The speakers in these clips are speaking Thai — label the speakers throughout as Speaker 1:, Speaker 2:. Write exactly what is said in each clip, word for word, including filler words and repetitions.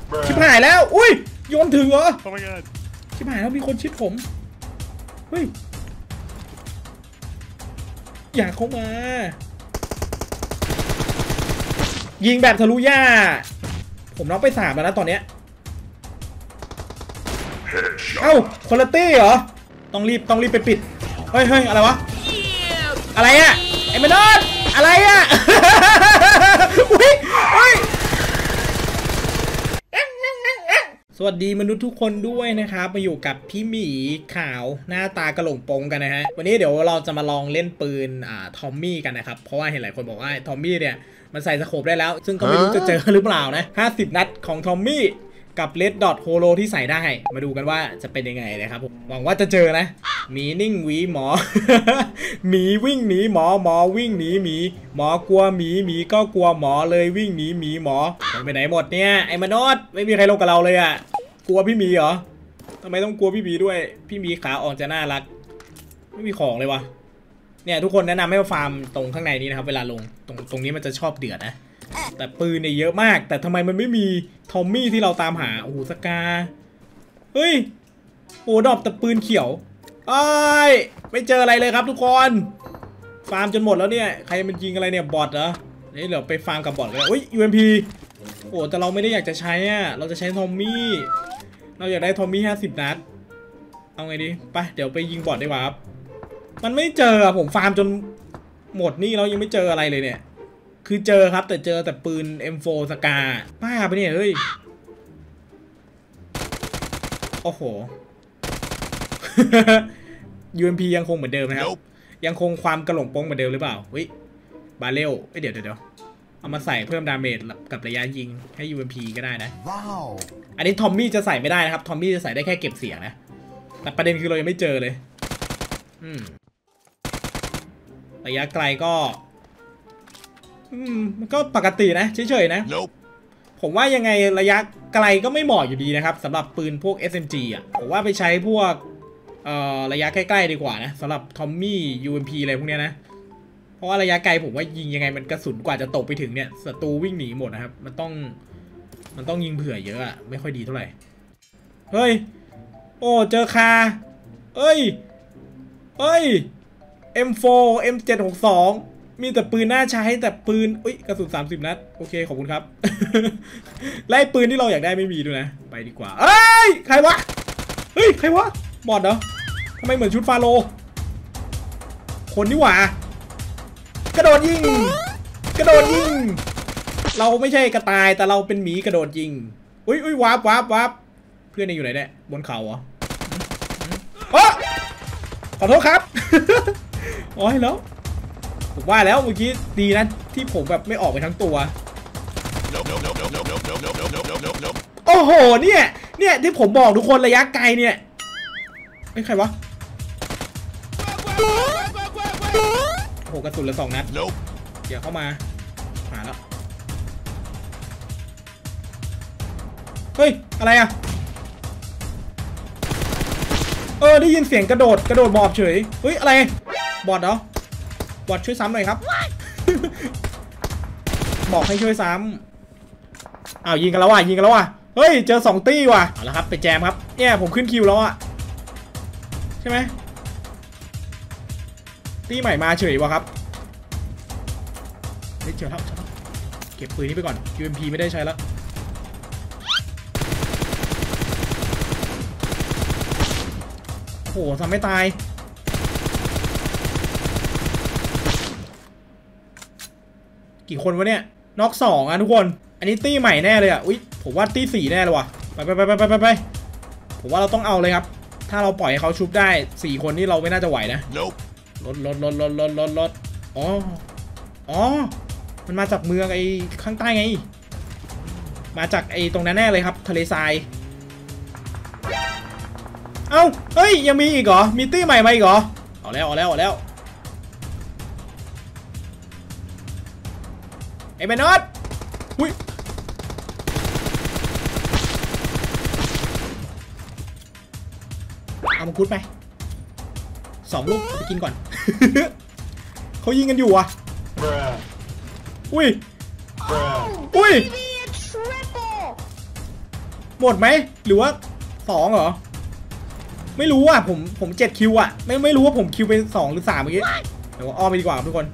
Speaker 1: ชิบหายแล้วอุ้ยโยนถึงเหรอชิบหายแล้วมีคนชิดผมเฮ้ยอยากเข้ามายิงแบบทะลุหญ้าผมน็อกไปสามแล้วนะตอนเนี้ยเอ้าคนละตี้เหรอต้องรีบต้องรีบไปปิดเฮ้ยเฮ้ยอะไรวะอะไรอะไอ้แมนอสอะไรอะอุ้ยอุ้ยสวัสดีมนุษย์ทุกคนด้วยนะครับมาอยู่กับพี่หมีขาวหน้าตากระหล่งปงกันนะฮะวันนี้เดี๋ยวเราจะมาลองเล่นปืนอ่าทอมมี่กันนะครับเพราะว่าเห็นหลายคนบอกว่าทอมมี่เนี่ยมันใส่สโคปได้แล้วซึ่งก็ไม่รู้จะเจอหรือเปล่านะห้าสิบนัดของทอมมี่กับเลดดอทโฮโลที่ใส่ได้มาดูกันว่าจะเป็นยังไงนะครับผมหวังว่าจะเจอนะหมีนิ่งหวีหมอ หมีวิ่งหนีหมอหมอวิ่งหนีหมีหมอกลัวหมีหมีก็กลัวหมอเลยวิ่งหนีหมีหมอไปไหนหมดเนี่ยไอ้มนุษย์ไม่มีใครลงกับเราเลยอะกลัวพี่หมีเหรอทำไมต้องกลัวพี่หมีด้วยพี่หมีขาออกจะน่ารักไม่มีของเลยวะเนี่ยทุกคนแนะนำให้มาฟาร์มตรงข้างในนี้นะครับเวลาลงตรงตรงนี้มันจะชอบเดือดนะแต่ปืนเนี่ยเยอะมากแต่ทำไมมันไม่มีทอมมี่ที่เราตามหาโอ้โหสกาเฮ้ยโอ้ดอกแต่ปืนเขียวไอ้ไม่เจออะไรเลยครับทุกคนฟาร์มจนหมดแล้วเนี่ยใครมันยิงอะไรเนี่ยบอทเหรอนี่เดี๋ยวไปฟาร์มกับบอทกันอุ้ย ยู เอ็ม พี โอ้แต่เราไม่ได้อยากจะใช้อ่ะเราจะใช้ทอมมี่เราอยากได้ทอมมี่ห้าสิบนัดเอาไงดีไปเดี๋ยวไปยิงบอทดีกว่าครับมันไม่เจอผมฟาร์มจนหมดนี่เรายังไม่เจออะไรเลยเนี่ยคือเจอครับแต่เจอแต่ปืน เอ็ม โฟร์ สกาบ้าไปเนี่ยเฮ้ยโอ้โห ยู เอ็ม พี ยังคงเหมือนเดิมนะครับ nope. ยังคงความกระหล่งโป้งเหมือนเดิมหรือเปล่าเฮ้ยบาเรลเดี๋ยวเดี๋ยวเอามาใส่เพิ่มดาเมจกับระยะยิงให้ ยู เอ็ม พี ก็ได้นะว้าวอันนี้ทอมมี่จะใส่ไม่ได้นะครับทอมมี่จะใส่ได้แค่เก็บเสียงนะแต่ประเด็นคือเรายังไม่เจอเลยอืมระยะไกลก็อืมมันก็ปกตินะเฉยๆนะ nope. ผมว่ายังไงระยะไกลก็ไม่เหมาะอยู่ดีนะครับสำหรับปืนพวก เอส เอ็ม จี อ่ะผมว่าไปใช้พวกเอ่อระยะใกล้ๆดีกว่านะสำหรับทอมมี่ ยู เอ็ม พี อะไรพวกเนี้ยนะเพราะว่าระยะไกลผมว่ายิงยังไงมันกระสุนกว่าจะตกไปถึงเนี่ยศัตรูวิ่งหนีหมดนะครับมันต้องมันต้องยิงเผื่อเยอะอะไม่ค่อยดีเท่าไหร่เฮ้ยโอ้เจอคาเอ้ยเอ้ย เอ็ม โฟร์ เอ็ม เจ็ดหกสอง มีแต่ปืนน่าใช้แต่ปืนอุ้ยกระสุนสามสิบนัดโอเคขอบคุณครับ ไล่ปืนที่เราอยากได้ไม่มีด้วยนะไปดีกว่าเอ้ยใครวะเฮ้ยใครวะบอทเหรอทำไมเหมือนชุดฟาโลคนนี่หว่ากระโดดยิงกระโดดยิงเราไม่ใช่กระต่ายแต่เราเป็นหมีกระโดดยิงอุ้ยอุ้ยวาร์ปวาร์ปวาร์ปเพื่อนอยู่ไหนเนี่ยบนเขาเหรอโอ้ขอโทษครับโอ้ยแล้วผมว่าแล้วเมื่อกี้ดีนะที่ผมแบบไม่ออกไปทั้งตัวโอ้โหเนี่ยเนี่ยที่ผมบอกทุกคนระยะไกลเนี่ยไอ้ใครวะโอ้โหกระสุนละสองนัดเดี๋ยวเข้ามาหาแล้วเฮ้ยอะไรอะเออได้ยินเสียงกระโดดกระโดดบอบเฉยเฮ้ยอะไรบอทเหรอบอทช่วยซ้ำหน่อยครับ บอกให้ช่วยซ้ำอ้าวยิงกันแล้วว่ะยิงกันแล้วว่ะเฮ้ยเจอสองตี้ว่ะเอาละครับไปแจมครับเนี่ยผมขึ้นคิวแล้วอะใช่ไหมตี้ใหม่มาเฉยวะครับเฮ้ยเจอแล้วเก็บปืนนี้ไปก่อน ยู เอ็ม พี ไม่ได้ใช้แล้วโอ้โหทำไม่ตายกี่คนวะเนี่ยน็อกสองอ่ะทุกคนอันนี้ตี้ใหม่แน่เลยอ่ะอุ๊ยผมว่าตี้สี่แน่เลยว่ะไปไปไปไปไปไปผมว่าเราต้องเอาเลยครับถ้าเราปล่อยให้เขาชุบได้สี่คนนี่เราไม่น่าจะไหวนะรถรถรถรถรถรถรถอ๋ออ๋อมันมาจากเมืองไอ้ข้างใต้ไงมาจากไอ้ตรงนั้นแน่เลยครับทะเลทรายเอ้าเฮ้ยยังมีอีกเหรอมีตี้ใหม่มาอีกเหรอเอาแล้วเอาแล้วเอาแล้วไอ้แมนอสอุ้ยเอามังคุดไปสองลูกไปกินก่อน เขายิงกันอยู่อ่ะอุ้ยอุ้ยหมดไหมหรือว่าสองเหรอไม่รู้อ่ะผมผมเจ็ดคิวอ่ะไม่ไม่รู้ว่าผมคิวไปสองหรือสามเมื่อกี้เดี๋ยวอ้อมไปดีกว่าทุกคน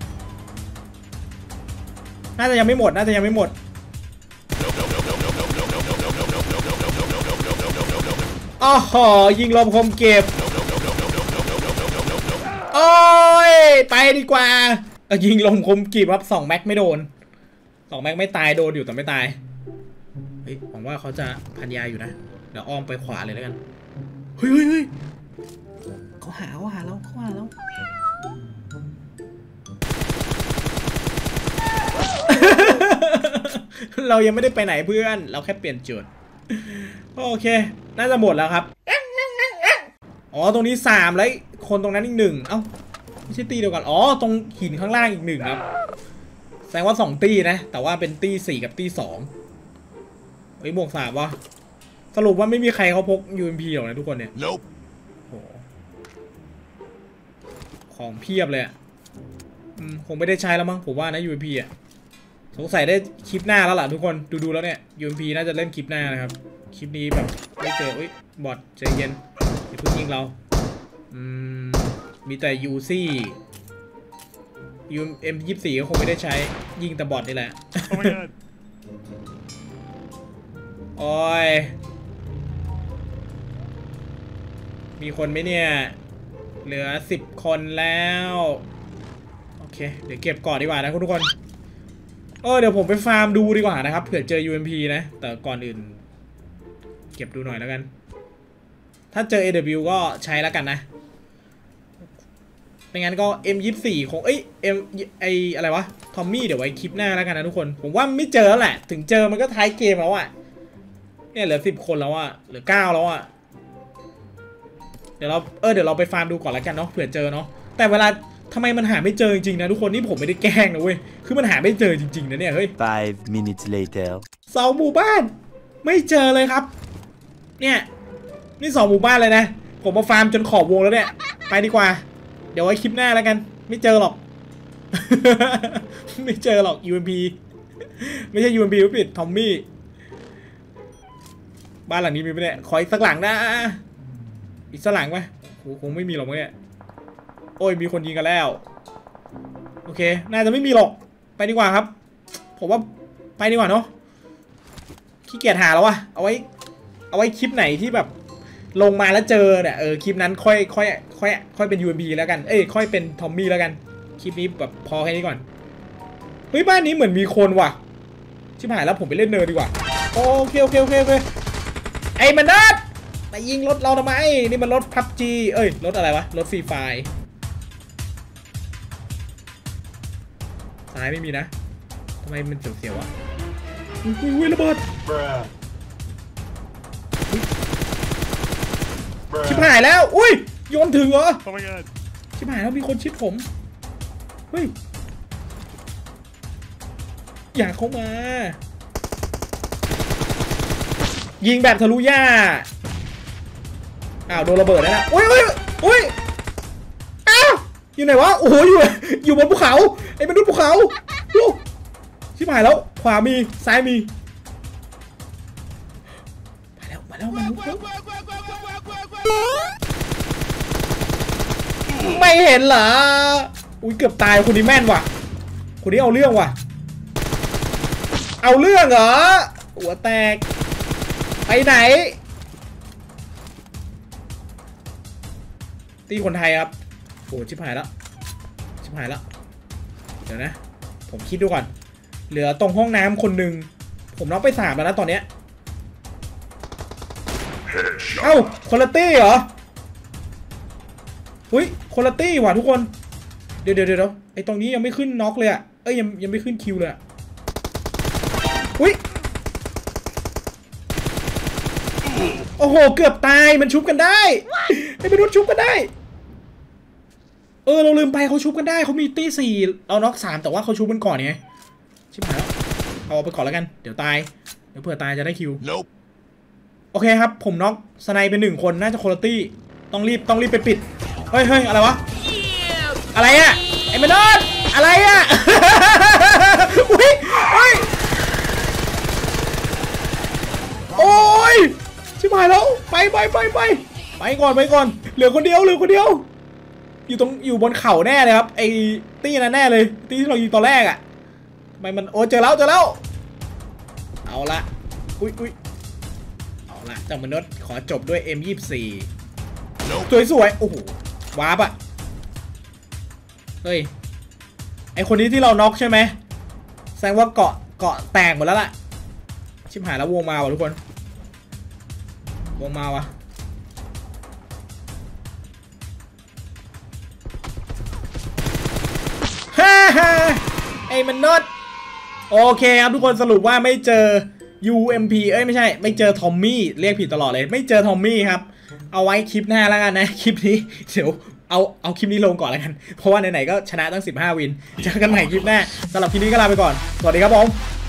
Speaker 1: น่าจะยังไม่หมดน่าจะยังไม่หมดอ๋อหอยิงลมคมเก็บโอ้ยไปดีกว่ายิงลมคมกีบครับสองแม็กไม่โดนสองแม็กไม่ตายโดนอยู่แต่ไม่ตายเฮ้ยหวังว่าเขาจะพันยาอยู่นะเดี๋ยวอ้อมไปขวาเลยแล้วกันเฮ้ยเฮ้ยเฮ้ยเขาหาเขาหาเราเขาหาเราเรายังไม่ได้ไปไหนเพื่อนเราแค่เปลี่ยนจุดโอเคน่าจะหมดแล้วครับอ๋อตรงนี้สามแล้วคนตรงนั้นอีกหนึ่งเอ้าไม่ใช่ตีเดียวกันอ๋อตรงหินข้างล่างอีกหนึ่งครับแสดงว่าสองตีนะแต่ว่าเป็นตีสี่กับตีสองเฮ้ยบวกสามวะสรุปว่าไม่มีใครเขาพก ยู เอ็ม พี หรอกนะทุกคนเนี่ย nope. โอ้ของเพียบเลยอ่ะคงไม่ได้ใช้แล้วมั้งผมว่านะ ยู เอ็ม พี อ่ะสงสัยได้คลิปหน้าแล้วล่ะทุกคนดูๆแล้วเนี่ย ยู เอ็ม พี น่าจะเล่นคลิปหน้านะครับคลิปนี้แบบไม่เจออุ้ยบอทใจเย็นอย่าเพิ่งยิงเราอืมมีแต่ ยู ซี่ ยู เอ็ม ยี่สิบสี่ก็คงไม่ได้ใช้ยิงแต่บอทนี่แหละ oh โอ้ยมีคนไหมเนี่ยเหลือสิบคนแล้วโอเคเดี๋ยวเก็บก่อนดีกว่านะทุกคนเออเดี๋ยวผมไปฟาร์มดูดีกว่านะครับเผื่อเจอ ยู เอ็ม พี นะแต่ก่อนอื่นเก็บดูหน่อยแล้วกันถ้าเจอ เอ ดับเบิลยู ก็ใช้แล้วกันนะไม่งั้นก็ เอ็ม ยี่สิบสี่ คงเอ้ย M ไออะไรวะทอมมี่เดี๋ยวไว้คลิปหน้าแล้วกันนะทุกคนผมว่าไม่เจอแล้วแหละถึงเจอมันก็ท้ายเกมแล้วอ่ะเนี่ยเหลือสิบคนแล้วอ่ะเหลือเก้าแล้วอ่ะเดี๋ยวเราเออเดี๋ยวเราไปฟาร์มดูก่อนแล้วกันเนาะเผื่อเจอเนาะแต่เวลาทำไมมันหาไม่เจอจริงๆนะทุกคนนี่ผมไม่ได้แกล้งนะเว้ยคือมันหาไม่เจอจริงๆนะเนี่ยเฮ้ย
Speaker 2: five minutes later
Speaker 1: สองหมู่บ้านไม่เจอเลยครับเนี่ยนี่สองหมู่บ้านเลยนะผมมาฟาร์มจนขอบวงแล้วเนี่ยไปดีกว่าเดี๋ยวไว้คลิปหน้าแล้วกันไม่เจอหรอก ไม่เจอหรอก ยู เอ็ม พี ไม่ใช่ ยู เอ็ม พี ผิดทอมมี่บ้านหลังนี้มีไหมเนี่ยขออีกสักหลังนะอีกสักหลังไหมคงไม่มีหรอกเนี่ยโอ้ยมีคนยิงกันแล้วโอเคน่าจะไม่มีหรอกไปดีกว่าครับผมว่าไปดีกว่าเนาะขี้เกียจหาแล้ววะเอาไว้เอาไว้คลิปไหนที่แบบลงมาแล้วเจอเนี่ยเออคลิปนั้นค่อยค่อยค่อยค่อยเป็น ยู เอ็ม พี แล้วกันเอ้ยค่อยเป็นทอมมี่แล้วกันคลิปนี้แบบพอแค่นี้ก่อนเฮ้ยบ้านนี้เหมือนมีคนว่ะชิบหายแล้วผมไปเล่นเนิร์ดดีกว่าโอเคโอเคโอเคโอเคไอ้มันนัดไปยิงรถเราทำไมนี่มันรถพับจีเอ้ยรถอะไรวะรถฟรีไฟซ้ายไม่มีนะทำไมมันเสียวๆวะอุ้ยอุ้ยระเบิดชิบหายแล้วอุ้ยโยนถึงเหรอ oh my god ชิบหายแล้วมีคนชิดผมเฮ้ยอยากเข้ามายิงแบบทะลุหญ้าอ้าวโดนระเบิดแล้วนะอุ้ยอุ้ยอุ้ยอ้าวอยู่ไหนวะโอ้โหอยู่อยู่บนภูเขาไอ้มนุษย์ภูเขาดูชิบหายแล้วขวามีซ้ายมีมาแล้วมาแล้วมาแล้วไม่เห็นเหรออุ้ยเกือบตายคนนี้แม่นว่ะคนนี้เอาเรื่องว่ะเอาเรื่องเหรอหัวแตกไปไหนตีคนไทยครับโอ้ชิบหายแล้วชิบหายแล้วเดี๋ยวนะผมคิดดูก่อนเหลือตรงห้องน้ำคนหนึ่งผมน็อกไปสามแล้วนะตอนเนี้ยเอ้าคนละตี้เหรอหุ้ยคนละตี้ว่ะทุกคนเดี๋ยวเดี๋ยวเดี๋ยวไอตรงนี้ยังไม่ขึ้นน็อกเลยอะเอ้ยยังยังไม่ขึ้นคิวเลยอะหุ้ยโอ้โหเกือบตายมันชุบกันได้ไอ้มนุษย์ชุบกันได้เออเราลืมไปเขาชุบกันได้เขามีตี้สี่เราน็อกสามแต่ว่าเขาชุบกันก่อนไงชิบหายแล้วเอาไปก่อนแล้วกันเดี๋ยวตายเดี๋ยวเผื่อตายจะได้คิว nope. โอเคครับผมน็อกสไนเป็นหนึ่งคนน่าจะโคลตี้ต้องรีบต้องรีบไปปิดเฮ้ยเฮ้ยอะไรวะ yeah. อะไรอะไอ้มนุษย์อะไรอะอุ้ยอุ้ยโอ้ยหายแล้วไปไปไปไปไปก่อนไปก่อนเหลือคนเดียวเหลือคนเดียวอยู่ตรงอยู่บนเขาแน่เลยครับไอ้ตี้นั่นแน่เลยตี้ที่เรายิงตอนแรกอะทำไมมันโอ้เจอแล้วเจอแล้วเอาละอุ้ยอุ้ยเอาละจากมนุษย์ขอจบด้วย เอ็ม ยี่สิบสี่ สวยสวยโอ้โหวาร์ปอะเฮ้ยไอคนนี้ที่เราน็อกใช่ไหมแสดงว่าเกาะเกาะแตกหมดแล้วล่ะชิบหายแล้ววงมาวะทุกคนวงมาวะฮ่าฮ่าไอ้มันน็อตโอเคครับทุกคนสรุปว่าไม่เจอ ยู เอ็ม พี เอ้ยไม่ใช่ไม่เจอทอมมี่เรียกผิดตลอดเลยไม่เจอทอมมี่ครับเอาไว้คลิปหน้าแล้วกันนะคลิปนี้เดี๋ยวเอาเอาคลิปนี้ลงก่อนแล้วกันเพราะว่าไหนๆก็ชนะตั้งสิบห้าวินเจอกันใหม่คลิปหน้าสำหรับคลิปนี้ก็ลาไปก่อนสวัสดีครับผม